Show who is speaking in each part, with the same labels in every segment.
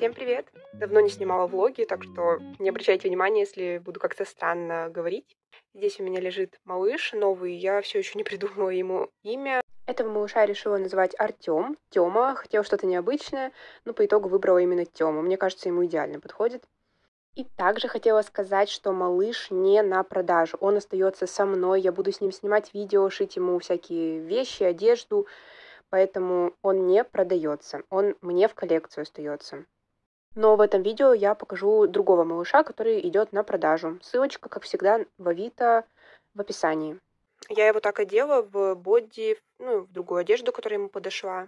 Speaker 1: Всем привет! Давно не снимала влоги, так что не обращайте внимания, если буду как-то странно говорить. Здесь у меня лежит малыш новый, я все еще не придумала ему имя. Этого малыша я решила называть Артем. Тёма, хотела что-то необычное, но по итогу выбрала именно Тёму. Мне кажется, ему идеально подходит. И также хотела сказать, что малыш не на продажу. Он остается со мной, я буду с ним снимать видео, шить ему всякие вещи, одежду, поэтому он не продается. Он мне в коллекцию остается. Но в этом видео я покажу другого малыша, который идет на продажу. Ссылочка, как всегда, в Авито в описании. Я его так одела в боди, в другую одежду, которая ему подошла.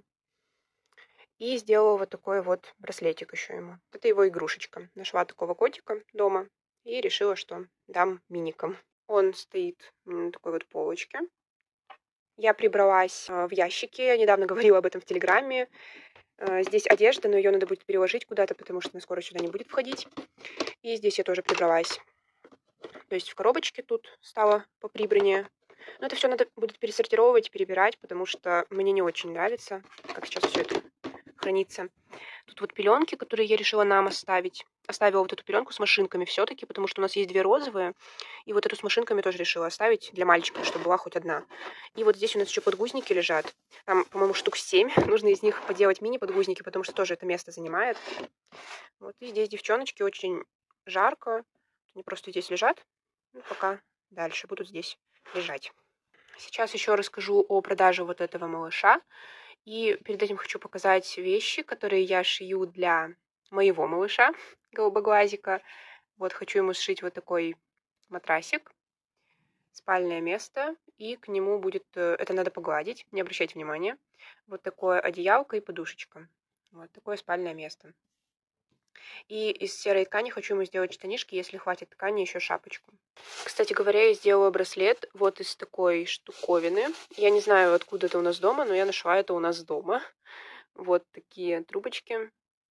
Speaker 1: И сделала вот такой вот браслетик еще ему. Это его игрушечка. Нашла такого котика дома и решила, что дам миникам. Он стоит на такой вот полочке. Я прибралась в ящике. Я недавно говорила об этом в Телеграме. Здесь одежда, но ее надо будет переложить куда-то, потому что она скоро сюда не будет входить. И здесь я тоже прибралась. То есть в коробочке тут стало поприбраннее. Но это все надо будет пересортировать, перебирать, потому что мне не очень нравится, как сейчас все это хранится. Тут вот пеленки, которые я решила нам оставить. Оставила вот эту пеленку с машинками все-таки, потому что у нас есть две розовые. И вот эту с машинками тоже решила оставить для мальчика, чтобы была хоть одна. И вот здесь у нас еще подгузники лежат. Там, по-моему, штук 7. Нужно из них поделать мини-подгузники, потому что тоже это место занимает. Вот и здесь девчоночки очень жарко. Они просто здесь лежат. Пока дальше будут здесь лежать. Сейчас еще расскажу о продаже вот этого малыша. И перед этим хочу показать вещи, которые я шью для моего малыша, голубоглазика. Вот хочу ему сшить вот такой матрасик, спальное место, и к нему будет, это надо погладить, не обращайте внимания, вот такое одеялко и подушечка. Вот такое спальное место. И из серой ткани хочу ему сделать штанишки, если хватит ткани, еще шапочку. Кстати говоря, я сделала браслет вот из такой штуковины. Я не знаю, откуда это у нас дома, но я нашла это у нас дома. Вот такие трубочки.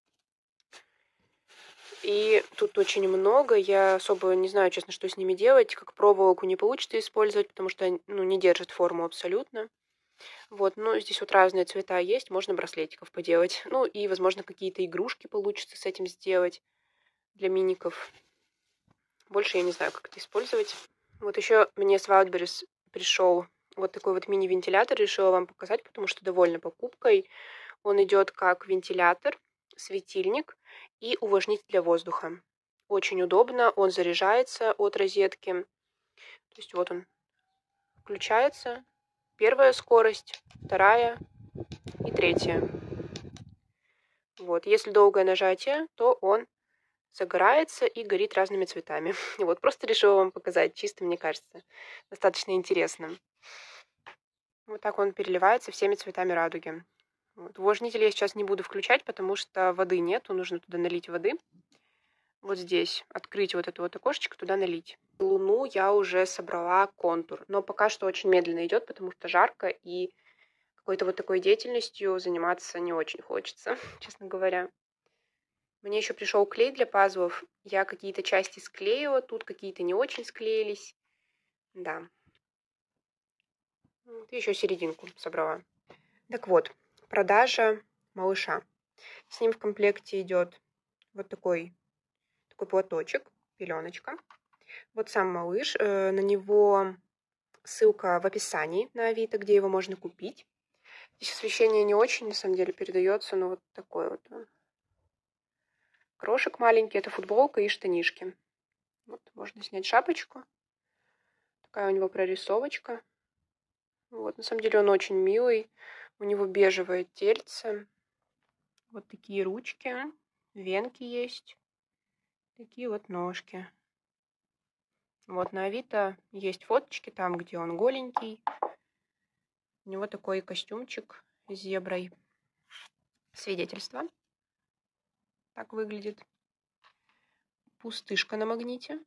Speaker 1: И тут очень много. Я особо не знаю, честно, что с ними делать. Как проволоку не получится использовать, потому что не держит форму абсолютно. Вот, но здесь вот разные цвета есть, можно браслетиков поделать. Ну и, возможно, какие-то игрушки получится с этим сделать для миников. Больше я не знаю, как это использовать. Вот еще мне с Wildberries пришел вот такой вот мини-вентилятор. Решила вам показать, потому что довольна покупкой. Он идет как вентилятор, светильник и увлажнитель для воздуха. Очень удобно, он заряжается от розетки. То есть вот он включается. Первая скорость, вторая и третья. Вот. Если долгое нажатие, то он загорается и горит разными цветами. Вот просто решила вам показать, чисто, мне кажется, достаточно интересно. Вот так он переливается всеми цветами радуги. Вот. Увлажнитель я сейчас не буду включать, потому что воды нету, нужно туда налить воды. Вот здесь открыть вот это вот окошечко, туда налить. Луну я уже собрала контур, но пока что очень медленно идет, потому что жарко, и какой-то вот такой деятельностью заниматься не очень хочется, честно говоря. Мне еще пришел клей для пазлов. Я какие-то части склеила, тут какие-то не очень склеились. Да. Вот, еще серединку собрала. Так вот, продажа малыша. С ним в комплекте идет вот такой платочек, пеленочка. Вот сам малыш. На него ссылка в описании на Авито, где его можно купить. Здесь освещение не очень, на самом деле, передается, но вот такой вот. Крошек маленький, это футболка и штанишки. Вот, можно снять шапочку. Такая у него прорисовочка. Вот, на самом деле он очень милый. У него бежевое тельце. Вот такие ручки. Венки есть. Такие вот ножки. Вот на Авито есть фоточки там, где он голенький. У него такой костюмчик с зеброй. Свидетельство. Так выглядит. Пустышка на магните.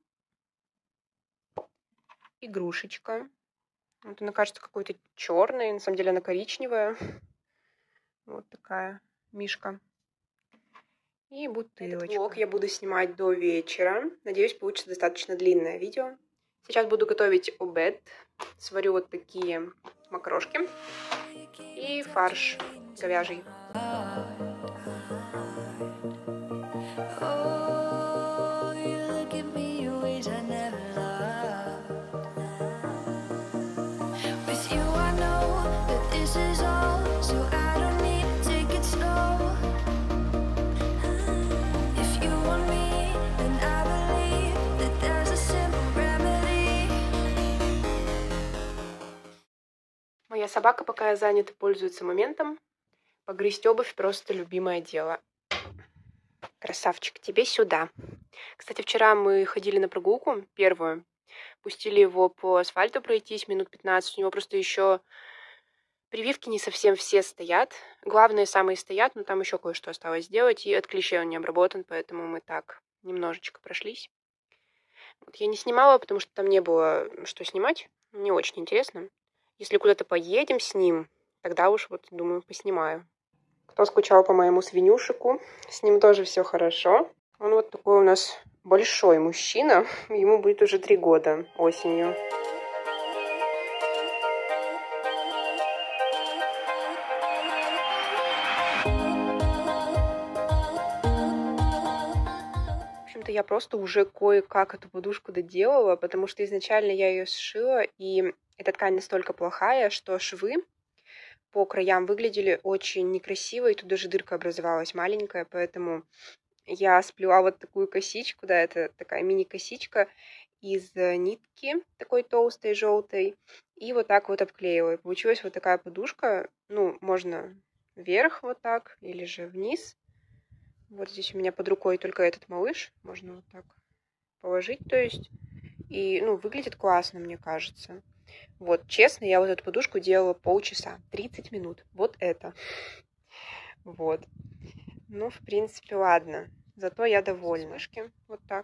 Speaker 1: Игрушечка. Вот она кажется какой-то черной, на самом деле она коричневая. Вот такая мишка. И бутылочка. Этот влог я буду снимать до вечера. Надеюсь, получится достаточно длинное видео. Сейчас буду готовить обед. Сварю вот такие макарошки и фарш говяжий. собака, пока я занята, пользуется моментом. Погрызть обувь — просто любимое дело. Красавчик, тебе сюда. Кстати, вчера мы ходили на прогулку первую. Пустили его по асфальту пройтись минут 15. У него просто еще прививки не совсем все стоят. Главные самые стоят, но там еще кое-что осталось сделать. И от клещей он не обработан, поэтому мы так немножечко прошлись. Вот я не снимала, потому что там не было что снимать. Мне очень интересно. Если куда-то поедем с ним, тогда уж вот, думаю, поснимаю. Кто скучал по моему свинюшику, с ним тоже все хорошо. Он вот такой у нас большой мужчина. Ему будет уже 3 года осенью. В общем-то, я просто уже кое-как эту подушку доделала, потому что изначально я ее сшила, и эта ткань настолько плохая, что швы по краям выглядели очень некрасиво, и тут даже дырка образовалась маленькая, поэтому я сплела вот такую косичку, да, это такая мини-косичка из нитки такой толстой, желтой, и вот так вот обклеила. И получилась вот такая подушка. Ну, можно вверх вот так, или же вниз. Вот здесь у меня под рукой только этот малыш. Можно вот так положить, то есть. И, ну, выглядит классно, мне кажется. Вот, честно, я вот эту подушку делала полчаса, 30 минут. Вот это. Вот. Ну, в принципе, ладно. Зато я довольна. Мышки вот так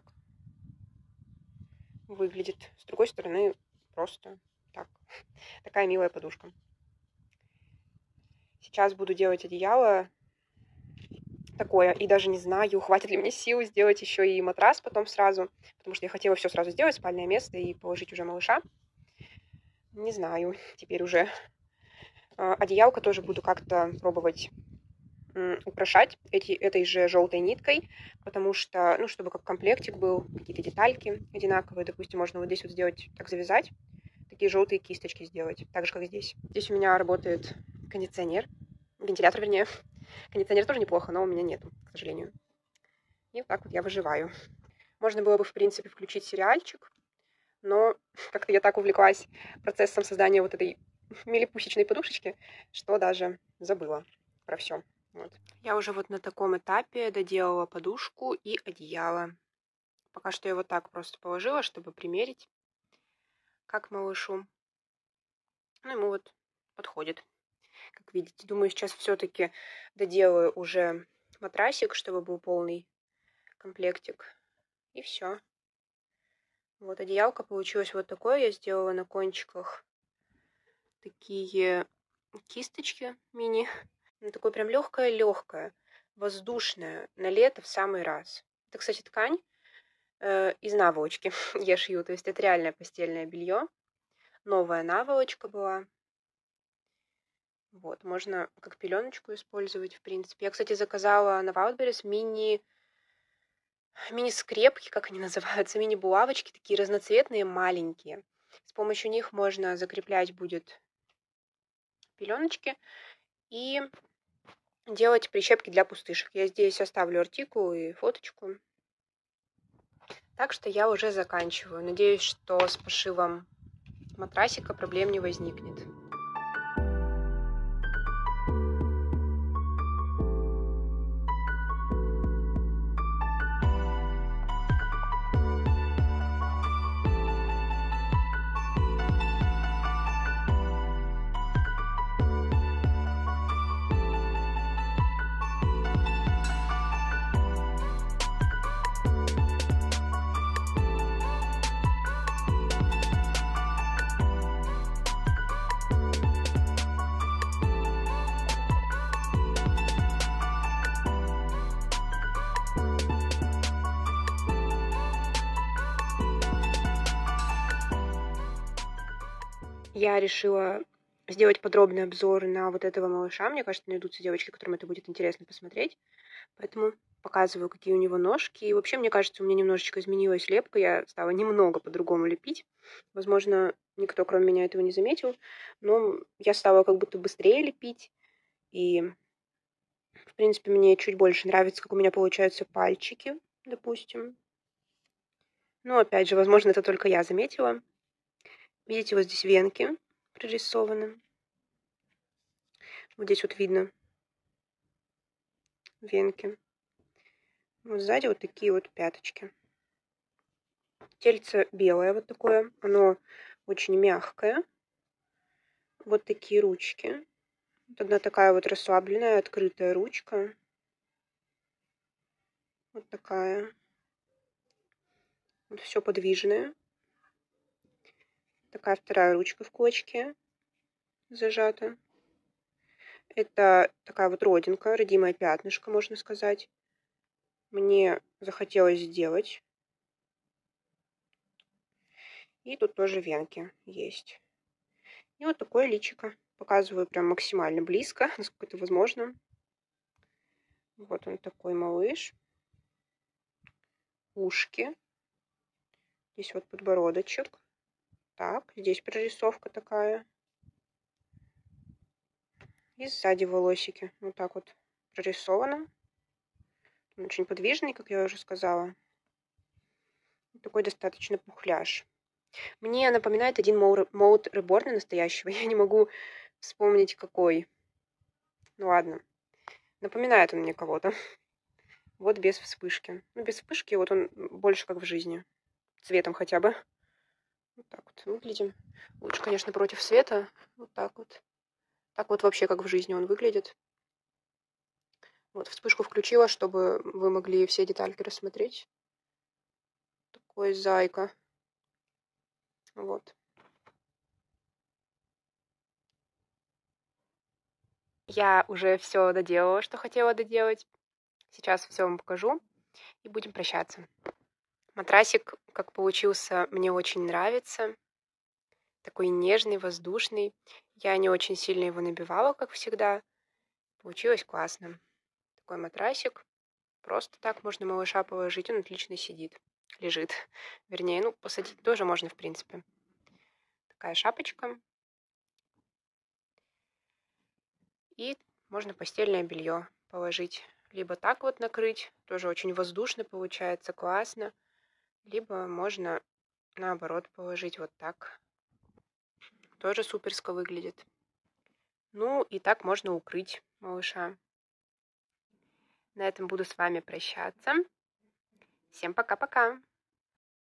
Speaker 1: выглядит. С другой стороны, просто так. Такая милая подушка. Сейчас буду делать одеяло такое. И даже не знаю, хватит ли мне сил сделать еще и матрас потом сразу. Потому что я хотела все сразу сделать, спальное место, и положить уже малыша. Не знаю, теперь уже. Одеялко тоже буду как-то пробовать украшать этой же желтой ниткой, потому что, ну, чтобы как комплектик был, какие-то детальки одинаковые. Допустим, можно вот здесь вот сделать, так завязать, такие желтые кисточки сделать, так же, как здесь. Здесь у меня работает кондиционер, вентилятор, вернее. Кондиционер тоже неплохо, но у меня нету, к сожалению. И вот так вот я выживаю. Можно было бы, в принципе, включить сериальчик, но как-то я так увлеклась процессом создания вот этой милипусечной подушечки, что даже забыла про все. Вот. Я уже вот на таком этапе доделала подушку и одеяло. Пока что я вот так просто положила, чтобы примерить, как малышу. Ну, ему вот подходит, как видите. Думаю, сейчас все-таки доделаю уже матрасик, чтобы был полный комплектик. И все. Вот одеялко получилось вот такое. Я сделала на кончиках такие кисточки мини. Ну, такое прям легкое-легкое, воздушное, на лето в самый раз. Это, кстати, ткань из наволочки я шью, то есть это реальное постельное белье. Новая наволочка была. Вот, можно как пеленочку использовать, в принципе. Я, кстати, заказала на Wildberries мини-скрепки, как они называются, мини-булавочки, такие разноцветные, маленькие. С помощью них можно закреплять будет пеленочки и делать прищепки для пустышек. Я здесь оставлю артикул и фоточку. Так что я уже заканчиваю. Надеюсь, что с пошивом матрасика проблем не возникнет. Я решила сделать подробный обзор на вот этого малыша. Мне кажется, найдутся девочки, которым это будет интересно посмотреть. Поэтому показываю, какие у него ножки. И вообще, мне кажется, у меня немножечко изменилась лепка. Я стала немного по-другому лепить. Возможно, никто, кроме меня, этого не заметил. Но я стала как будто быстрее лепить. И, в принципе, мне чуть больше нравится, как у меня получаются пальчики, допустим. Но, опять же, возможно, это только я заметила. Видите, вот здесь венки прорисованы. Вот здесь вот видно венки. Вот сзади вот такие вот пяточки. Тельце белое вот такое. Оно очень мягкое. Вот такие ручки. Вот одна такая вот расслабленная, открытая ручка. Вот такая. Вот все подвижное. Такая вторая ручка в кулачке зажата. Это такая вот родинка, родимое пятнышко, можно сказать. Мне захотелось сделать. И тут тоже венки есть. И вот такое личико. Показываю прям максимально близко, насколько это возможно. Вот он такой малыш. Ушки. Здесь вот подбородочек. Так, здесь прорисовка такая. И сзади волосики. Вот так вот прорисовано. Он очень подвижный, как я уже сказала. Такой достаточно пухляж. Мне напоминает один Молд Реборна настоящего. Я не могу вспомнить, какой. Ну ладно. Напоминает он мне кого-то. Вот без вспышки. Ну, без вспышки вот он больше как в жизни. Цветом хотя бы. Вот так вот выглядим. Лучше, конечно, против света. Вот так вот. Так вот вообще как в жизни он выглядит. Вот вспышку включила, чтобы вы могли все детальки рассмотреть. Такой зайка. Вот. Я уже все доделала, что хотела доделать. Сейчас все вам покажу и будем прощаться. Матрасик, как получился, мне очень нравится. Такой нежный, воздушный. Я не очень сильно его набивала, как всегда. Получилось классно. Такой матрасик. Просто так можно малыша положить, он отлично сидит. Лежит. Вернее, ну, посадить тоже можно, в принципе. Такая шапочка. И можно постельное белье положить. Либо так вот накрыть, тоже очень воздушно получается, классно. Либо можно наоборот положить вот так. Тоже суперско выглядит. Ну и так можно укрыть малыша. На этом буду с вами прощаться. Всем пока-пока.